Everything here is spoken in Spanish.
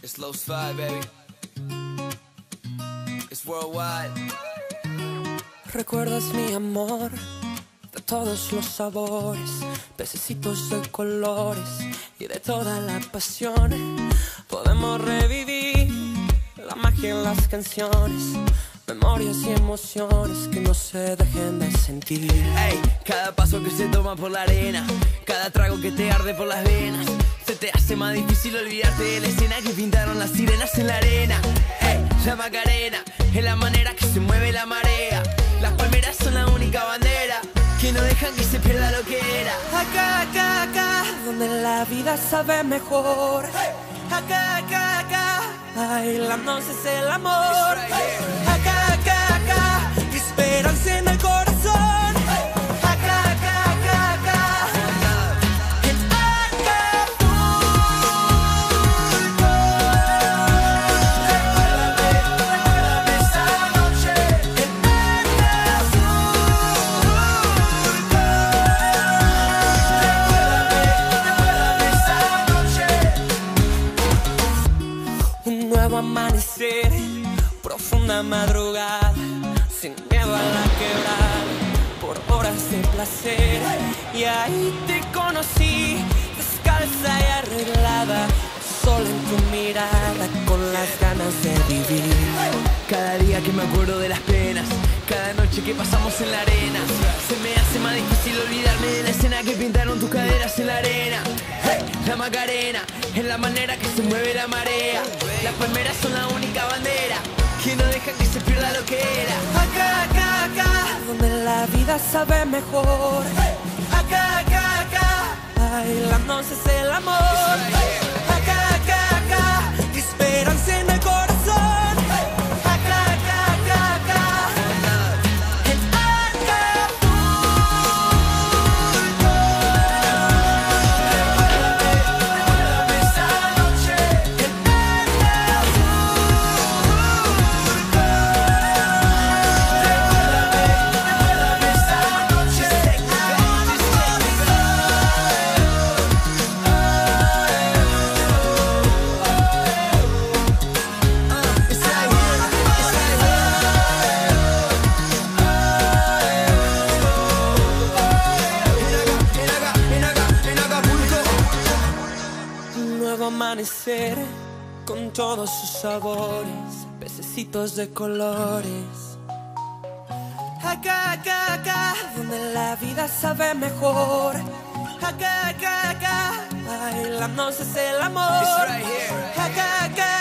It's Los Five, baby. It's worldwide. Recuerdas mi amor de todos los sabores, pececitos de colores y de toda la pasión. Podemos revivir la magia en las canciones, memorias y emociones que no se dejen de sentir. Ey, cada paso que se toma por la arena, cada trago que te arde por las venas, se te hace más difícil olvidarte de la escena que pintaron las sirenas en la arena. Ey, la Macarena es la manera que se mueve la marea. Las palmeras son la única bandera que no dejan que se pierda lo que era. Acá, acá, acá, donde la vida sabe mejor. Acá, acá, acá, bailando es el amor. Acá, acá, acá, esperanza en el corazón. Acá, acá, acá, acá, en Acapulco. Recuérdame esa noche en Acapulco. Recuérdame esa noche. Un nuevo amanecer, profunda madrugada, sin miedo a la quebrada, por horas de placer. Y ahí te conocí, descalza y arreglada, sol en tu mirada, con las ganas de vivir. Cada día que me acuerdo de las penas, cada noche que pasamos en la arena, se me hace más difícil olvidarme de la escena que pintaron tus caderas en la arena. Hey, la Macarena es la manera que se mueve la marea. Las palmeras son la única bandera que no deja que se pierda lo que era. Acá, acá, acá, donde la vida sabe mejor. Acá, acá, acá, bailando es el amor. Acá, acá, acá, esperanza en el corazón. Acá, acá, acá, acá, en Acapulco. Recuérdame esa noche en Acapulco. Recuérdame esa noche en Un nuevo amanecer con todos sus sabores, pececitos de colores. Acá, acá, acá, donde la vida sabe mejor. Acá, acá, acá, bailando es el amor. It's right here. Acá, acá,